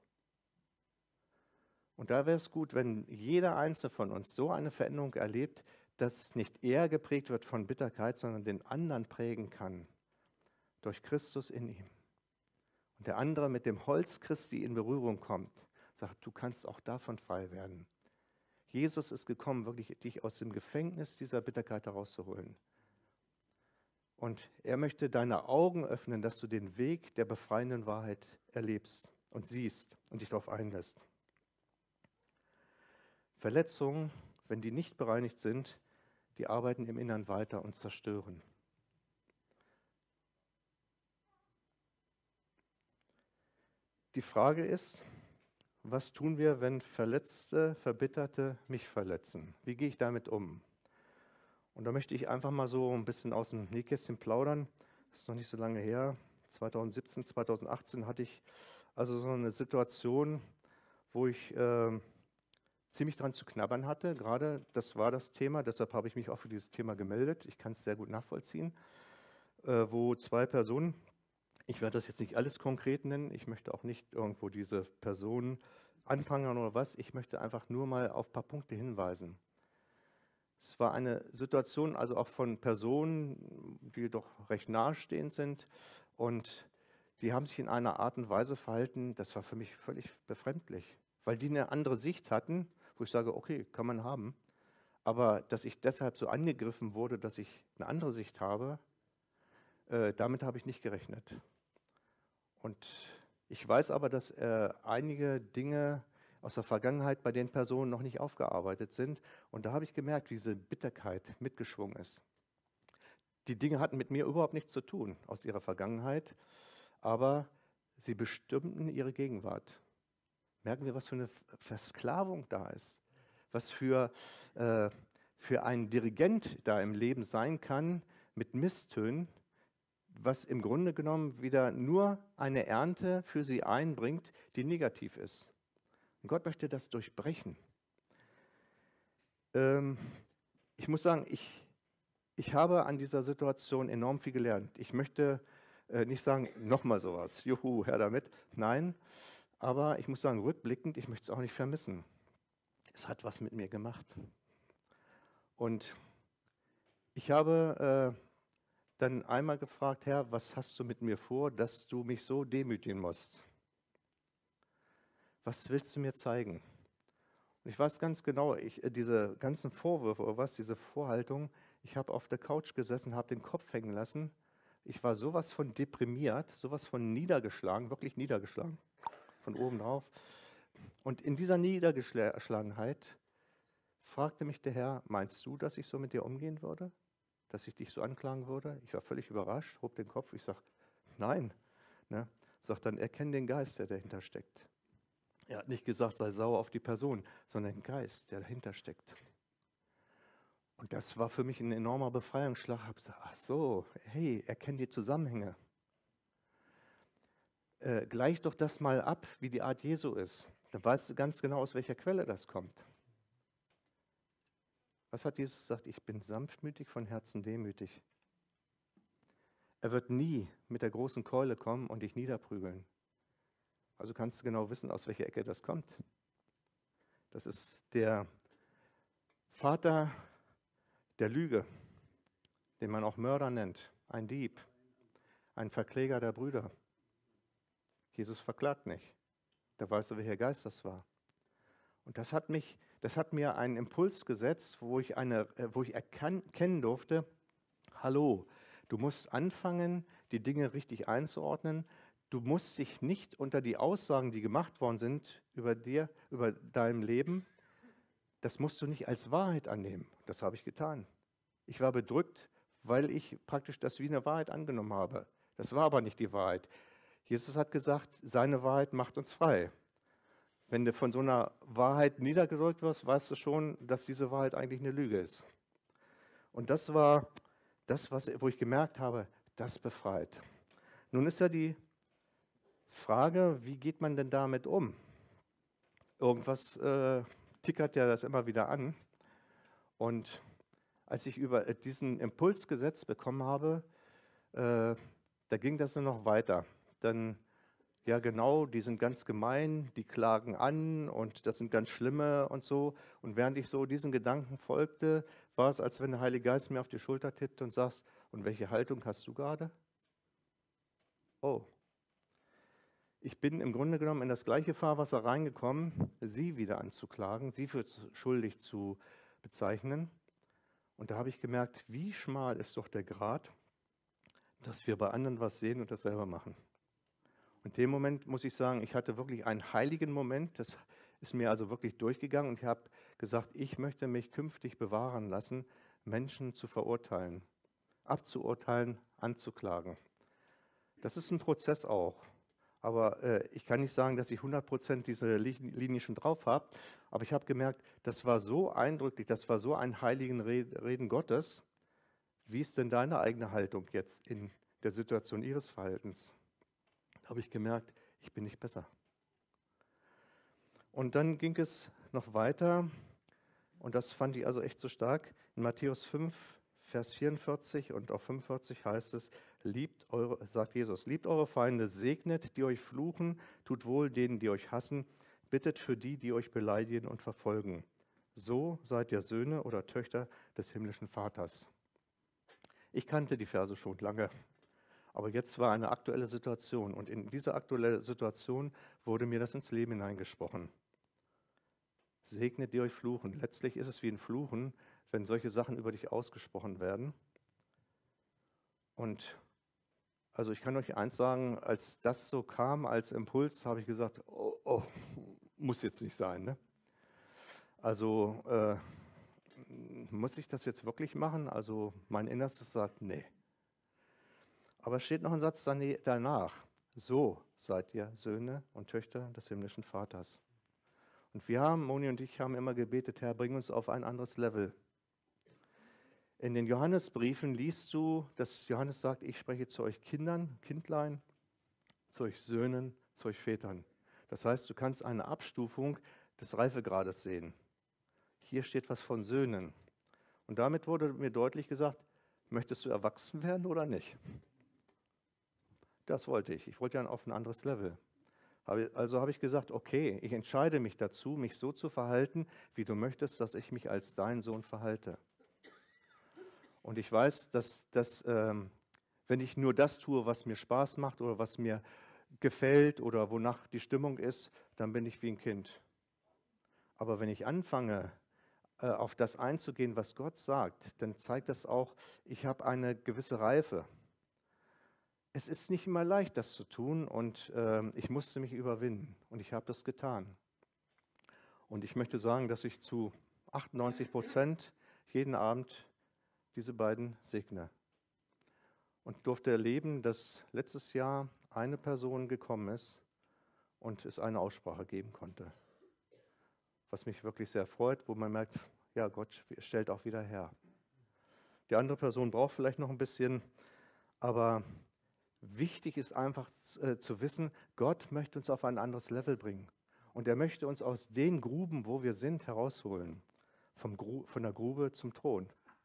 Und da wäre es gut, wenn jeder Einzelne von uns so eine Veränderung erlebt, dass nicht er geprägt wird von Bitterkeit, sondern den anderen prägen kann durch Christus in ihm. Und der andere mit dem Holz Christi in Berührung kommt, sagt, du kannst auch davon frei werden. Jesus ist gekommen, wirklich dich aus dem Gefängnis dieser Bitterkeit herauszuholen. Und er möchte deine Augen öffnen, dass du den Weg der befreienden Wahrheit erlebst und siehst und dich darauf einlässt. Verletzungen, wenn die nicht bereinigt sind, die arbeiten im Innern weiter und zerstören. Die Frage ist, was tun wir, wenn Verletzte, Verbitterte mich verletzen? Wie gehe ich damit um? Und da möchte ich einfach mal so ein bisschen aus dem Nähkästchen plaudern. Das ist noch nicht so lange her. zwanzig siebzehn, zwanzig achtzehn hatte ich also so eine Situation, wo ich äh, ziemlich dran zu knabbern hatte. Gerade das war das Thema, deshalb habe ich mich auch für dieses Thema gemeldet. Ich kann es sehr gut nachvollziehen, äh, wo zwei Personen, ich werde das jetzt nicht alles konkret nennen, ich möchte auch nicht irgendwo diese Personen anprangern oder was, ich möchte einfach nur mal auf ein paar Punkte hinweisen. Es war eine Situation, also auch von Personen, die doch recht nahestehend sind und die haben sich in einer Art und Weise verhalten, das war für mich völlig befremdlich, weil die eine andere Sicht hatten, wo ich sage, okay, kann man haben, aber dass ich deshalb so angegriffen wurde, dass ich eine andere Sicht habe, äh, damit habe ich nicht gerechnet. Und ich weiß aber, dass äh, einige Dinge aus der Vergangenheit bei den Personen noch nicht aufgearbeitet sind. Und da habe ich gemerkt, wie diese Bitterkeit mitgeschwungen ist. Die Dinge hatten mit mir überhaupt nichts zu tun aus ihrer Vergangenheit, aber sie bestimmten ihre Gegenwart. Merken wir, was für eine Versklavung da ist, was für, äh, für ein Dirigent da im Leben sein kann mit Misstönen, was im Grunde genommen wieder nur eine Ernte für sie einbringt, die negativ ist. Und Gott möchte das durchbrechen. Ähm, ich muss sagen, ich, ich habe an dieser Situation enorm viel gelernt. Ich möchte äh, nicht sagen, nochmal sowas, juhu, her damit. Nein, aber ich muss sagen, rückblickend, ich möchte es auch nicht vermissen. Es hat was mit mir gemacht. Und ich habe äh, dann einmal gefragt, Herr, was hast du mit mir vor, dass du mich so demütigen musst? Was willst du mir zeigen? Und ich weiß ganz genau, ich, diese ganzen Vorwürfe oder was, diese Vorhaltung, ich habe auf der Couch gesessen, habe den Kopf hängen lassen. Ich war sowas von deprimiert, sowas von niedergeschlagen, wirklich niedergeschlagen, von oben drauf. Und in dieser Niedergeschlagenheit fragte mich der Herr, meinst du, dass ich so mit dir umgehen würde? Dass ich dich so anklagen würde? Ich war völlig überrascht, hob den Kopf, ich sage, nein. Ne? Sagt dann, erkenne den Geist, der dahinter steckt. Er hat nicht gesagt, sei sauer auf die Person, sondern den Geist, der dahinter steckt. Und das war für mich ein enormer Befreiungsschlag. Ich habe gesagt, ach so, hey, erkenne die Zusammenhänge. Äh, gleich doch das mal ab, wie die Art Jesu ist. Dann weißt du ganz genau, aus welcher Quelle das kommt. Was hat Jesus gesagt? Ich bin sanftmütig, von Herzen demütig. Er wird nie mit der großen Keule kommen und dich niederprügeln. Also kannst du genau wissen, aus welcher Ecke das kommt. Das ist der Vater der Lüge, den man auch Mörder nennt, ein Dieb, ein Verkläger der Brüder. Jesus verklagt nicht. Da weißt du, welcher Geist das war. Und das hat mich, das hat mir einen Impuls gesetzt, wo ich, eine, wo ich erkennen durfte, hallo, du musst anfangen, die Dinge richtig einzuordnen. Du musst dich nicht unter die Aussagen, die gemacht worden sind über dir, über dein Leben, das musst du nicht als Wahrheit annehmen. Das habe ich getan. Ich war bedrückt, weil ich praktisch das wie eine Wahrheit angenommen habe. Das war aber nicht die Wahrheit. Jesus hat gesagt, seine Wahrheit macht uns frei. Wenn du von so einer Wahrheit niedergedrückt wirst, weißt du schon, dass diese Wahrheit eigentlich eine Lüge ist. Und das war das, was, wo ich gemerkt habe, das befreit. Nun ist ja die Frage, wie geht man denn damit um? Irgendwas äh, tickert ja das immer wieder an. Und als ich über äh, diesen Impuls gesetzt bekommen habe, äh, da ging das nur noch weiter. Dann, ja genau, die sind ganz gemein, die klagen an und das sind ganz schlimme und so. Und während ich so diesen Gedanken folgte, war es, als wenn der Heilige Geist mir auf die Schulter tippt und sagt, und welche Haltung hast du gerade? Oh, ich bin im Grunde genommen in das gleiche Fahrwasser reingekommen, sie wieder anzuklagen, sie für schuldig zu bezeichnen. Und da habe ich gemerkt, wie schmal ist doch der Grat, dass wir bei anderen was sehen und das selber machen. Und in dem Moment muss ich sagen, ich hatte wirklich einen heiligen Moment, das ist mir also wirklich durchgegangen und ich habe gesagt, ich möchte mich künftig bewahren lassen, Menschen zu verurteilen, abzuurteilen, anzuklagen. Das ist ein Prozess auch. Aber äh, ich kann nicht sagen, dass ich hundert Prozent diese Linie schon drauf habe. Aber ich habe gemerkt, das war so eindrücklich, das war so ein heiligen Reden Gottes. Wie ist denn deine eigene Haltung jetzt in der Situation ihres Verhaltens? Da habe ich gemerkt, ich bin nicht besser. Und dann ging es noch weiter. Und das fand ich also echt so stark. In Matthäus fünf, Vers vierundvierzig und auch fünfundvierzig heißt es, liebt eure, sagt Jesus, liebt eure Feinde, segnet, die euch fluchen, tut wohl denen, die euch hassen, bittet für die, die euch beleidigen und verfolgen. So seid ihr Söhne oder Töchter des himmlischen Vaters. Ich kannte die Verse schon lange, aber jetzt war eine aktuelle Situation und in dieser aktuellen Situation wurde mir das ins Leben hineingesprochen. Segnet, die euch fluchen. Letztlich ist es wie ein Fluchen, wenn solche Sachen über dich ausgesprochen werden. Und also ich kann euch eins sagen, als das so kam als Impuls, habe ich gesagt, oh, oh muss jetzt nicht sein. Ne? Also äh, muss ich das jetzt wirklich machen? Also mein Innerstes sagt, nee. Aber es steht noch ein Satz danach. So seid ihr Söhne und Töchter des himmlischen Vaters. Und wir haben, Moni und ich haben immer gebetet, Herr, bring uns auf ein anderes Level. In den Johannesbriefen liest du, dass Johannes sagt, ich spreche zu euch Kindern, Kindlein, zu euch Söhnen, zu euch Vätern. Das heißt, du kannst eine Abstufung des Reifegrades sehen. Hier steht was von Söhnen. Und damit wurde mir deutlich gesagt, möchtest du erwachsen werden oder nicht? Das wollte ich. Ich wollte ja auf ein anderes Level. Also habe ich gesagt, okay, ich entscheide mich dazu, mich so zu verhalten, wie du möchtest, dass ich mich als dein Sohn verhalte. Und ich weiß, dass, dass ähm, wenn ich nur das tue, was mir Spaß macht oder was mir gefällt oder wonach die Stimmung ist, dann bin ich wie ein Kind. Aber wenn ich anfange, äh, auf das einzugehen, was Gott sagt, dann zeigt das auch, ich habe eine gewisse Reife. Es ist nicht immer leicht, das zu tun und äh, ich musste mich überwinden und ich habe das getan. Und ich möchte sagen, dass ich zu achtundneunzig Prozent jeden Abend diese beiden segne. Und durfte erleben, dass letztes Jahr eine Person gekommen ist und es eine Aussprache geben konnte. Was mich wirklich sehr freut, wo man merkt, ja, Gott stellt auch wieder her. Die andere Person braucht vielleicht noch ein bisschen, aber wichtig ist einfach äh, zu wissen, Gott möchte uns auf ein anderes Level bringen. Und er möchte uns aus den Gruben, wo wir sind, herausholen. Vom Gru- von der Grube zum Thron.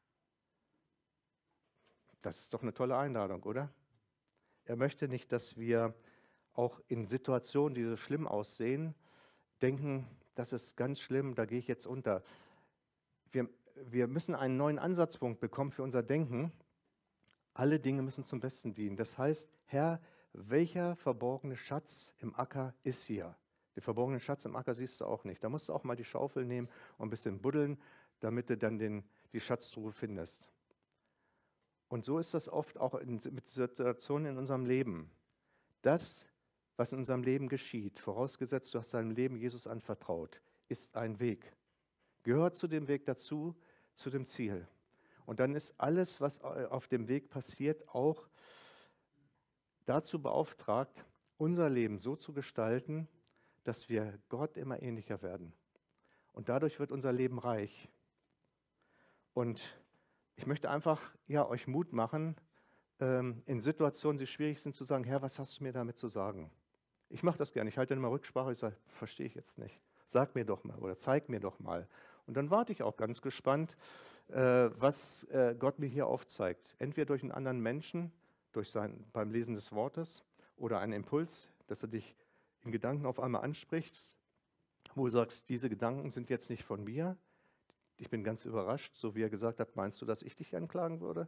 Das ist doch eine tolle Einladung, oder? Er möchte nicht, dass wir auch in Situationen, die so schlimm aussehen, denken, das ist ganz schlimm, da gehe ich jetzt unter. Wir, wir müssen einen neuen Ansatzpunkt bekommen für unser Denken. Alle Dinge müssen zum Besten dienen. Das heißt, Herr, welcher verborgene Schatz im Acker ist hier? Den verborgenen Schatz im Acker siehst du auch nicht. Da musst du auch mal die Schaufel nehmen und ein bisschen buddeln, damit du dann den, die Schatztruhe findest. Und so ist das oft auch in, mit Situationen in unserem Leben. Das, was in unserem Leben geschieht, vorausgesetzt du hast deinem Leben Jesus anvertraut, ist ein Weg. Gehört zu dem Weg dazu, zu dem Ziel. Und dann ist alles, was auf dem Weg passiert, auch dazu beauftragt, unser Leben so zu gestalten, dass wir Gott immer ähnlicher werden. Und dadurch wird unser Leben reich. Und ich möchte einfach ja, euch Mut machen, ähm, in Situationen, die schwierig sind, zu sagen, Herr, was hast du mir damit zu sagen? Ich mache das gerne. Ich halte dann immer Rücksprache, ich sage, verstehe ich jetzt nicht. Sag mir doch mal oder zeig mir doch mal. Und dann warte ich auch ganz gespannt, äh, was äh, Gott mir hier aufzeigt. Entweder durch einen anderen Menschen, durch sein, beim Lesen des Wortes oder einen Impuls, dass er dich in Gedanken auf einmal anspricht, wo du sagst, diese Gedanken sind jetzt nicht von mir. Ich bin ganz überrascht, so wie er gesagt hat, meinst du, dass ich dich anklagen würde?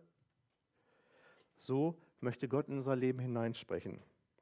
So möchte Gott in unser Leben hineinsprechen.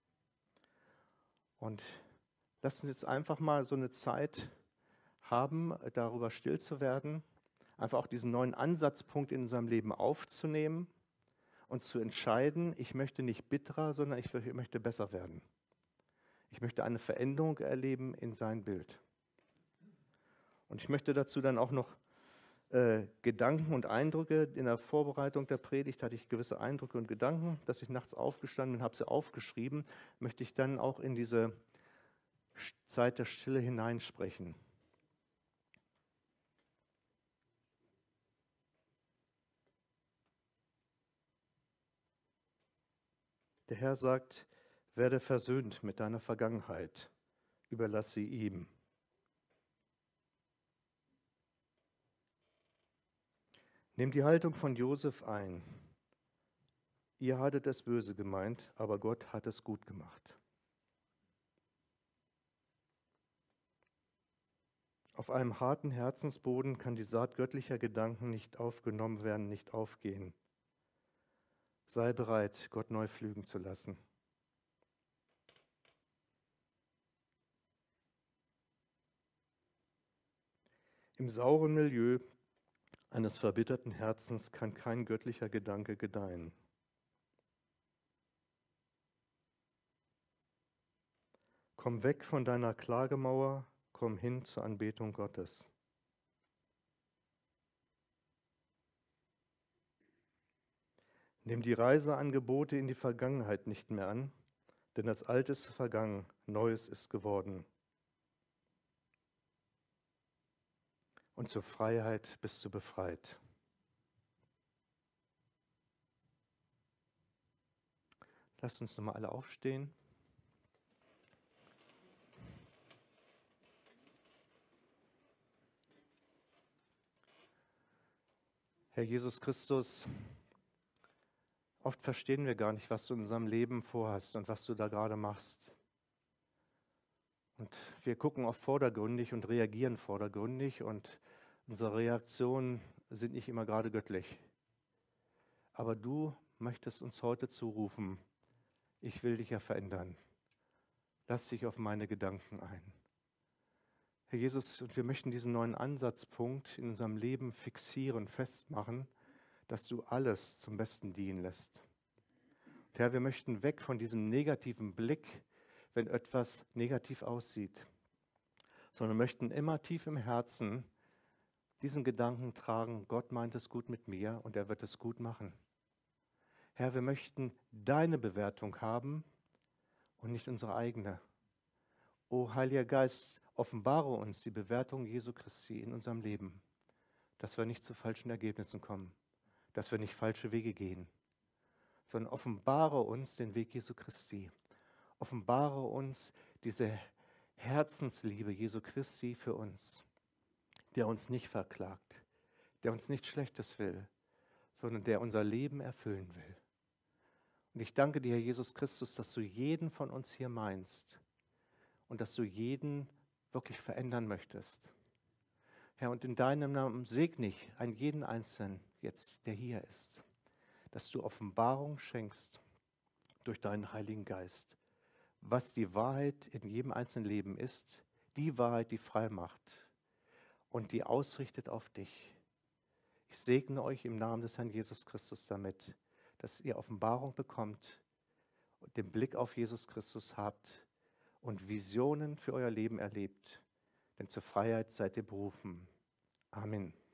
Und lasst uns jetzt einfach mal so eine Zeit haben, darüber still zu werden, einfach auch diesen neuen Ansatzpunkt in unserem Leben aufzunehmen und zu entscheiden, ich möchte nicht bitterer, sondern ich möchte besser werden. Ich möchte eine Veränderung erleben in sein Bild. Und ich möchte dazu dann auch noch äh, Gedanken und Eindrücke, in der Vorbereitung der Predigt hatte ich gewisse Eindrücke und Gedanken, dass ich nachts aufgestanden bin, habe sie aufgeschrieben, möchte ich dann auch in diese Zeit der Stille hineinsprechen. Der Herr sagt, werde versöhnt mit deiner Vergangenheit, überlass sie ihm. Nimm die Haltung von Josef ein. Ihr hattet es böse gemeint, aber Gott hat es gut gemacht. Auf einem harten Herzensboden kann die Saat göttlicher Gedanken nicht aufgenommen werden, nicht aufgehen. Sei bereit, Gott neu pflügen zu lassen. Im sauren Milieu eines verbitterten Herzens kann kein göttlicher Gedanke gedeihen. Komm weg von deiner Klagemauer, komm hin zur Anbetung Gottes. Nimm die Reiseangebote in die Vergangenheit nicht mehr an, denn das Alte ist vergangen, Neues ist geworden. Und zur Freiheit bist du befreit. Lasst uns nochmal alle aufstehen. Herr Jesus Christus, oft verstehen wir gar nicht, was du in unserem Leben vorhast und was du da gerade machst. Und wir gucken oft vordergründig und reagieren vordergründig und unsere Reaktionen sind nicht immer gerade göttlich. Aber du möchtest uns heute zurufen, ich will dich ja verändern. Lass dich auf meine Gedanken ein. Herr Jesus, und wir möchten diesen neuen Ansatzpunkt in unserem Leben fixieren, festmachen, dass du alles zum Besten dienen lässt. Und Herr, wir möchten weg von diesem negativen Blick, wenn etwas negativ aussieht, sondern möchten immer tief im Herzen diesen Gedanken tragen, Gott meint es gut mit mir und er wird es gut machen. Herr, wir möchten deine Bewertung haben und nicht unsere eigene. O Heiliger Geist, offenbare uns die Bewertung Jesu Christi in unserem Leben, dass wir nicht zu falschen Ergebnissen kommen, dass wir nicht falsche Wege gehen, sondern offenbare uns den Weg Jesu Christi. Offenbare uns diese Herzensliebe Jesu Christi für uns, der uns nicht verklagt, der uns nichts Schlechtes will, sondern der unser Leben erfüllen will. Und ich danke dir, Herr Jesus Christus, dass du jeden von uns hier meinst und dass du jeden wirklich verändern möchtest. Herr, und in deinem Namen segne ich einen jeden Einzelnen jetzt, der hier ist, dass du Offenbarung schenkst durch deinen Heiligen Geist, was die Wahrheit in jedem einzelnen Leben ist, die Wahrheit, die frei macht und die ausrichtet auf dich. Ich segne euch im Namen des Herrn Jesus Christus damit, dass ihr Offenbarung bekommt und den Blick auf Jesus Christus habt und Visionen für euer Leben erlebt, denn zur Freiheit seid ihr berufen. Amen.